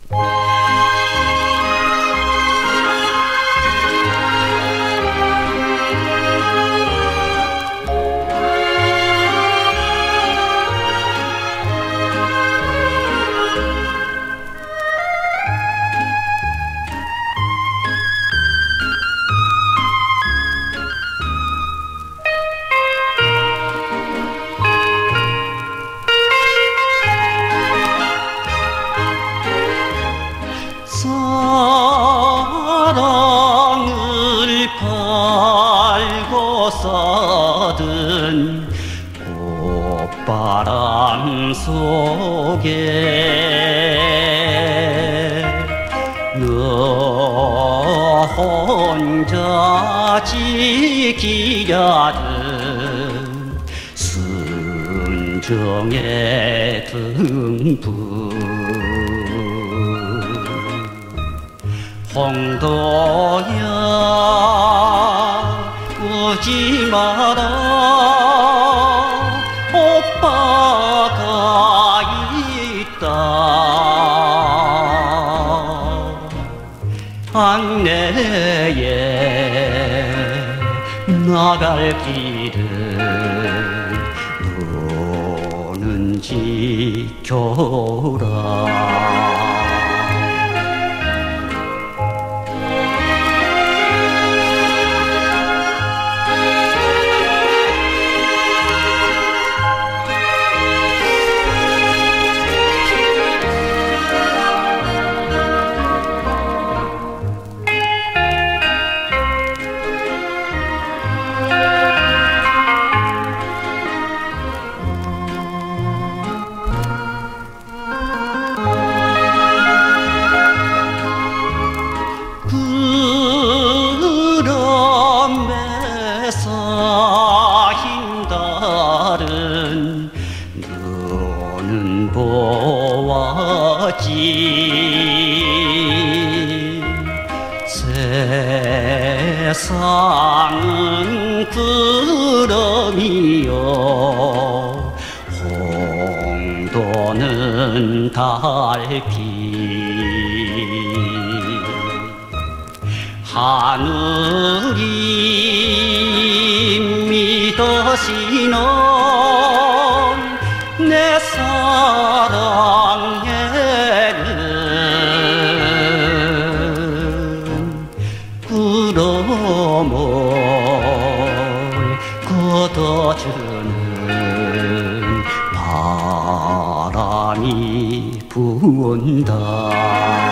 사랑을 팔고 써든 꽃바람 속에 너 혼자 지키려던 순정의 등불 홍도야 우지 마라 오빠가 있다 안내에 나갈 길은 너는 지켜라 쌓인 달은 너는 보았지 세상은 구름이요 홍도는 달빛 하늘이 믿으시는 내 사랑에는 구름을 걷어주는 바람이 분다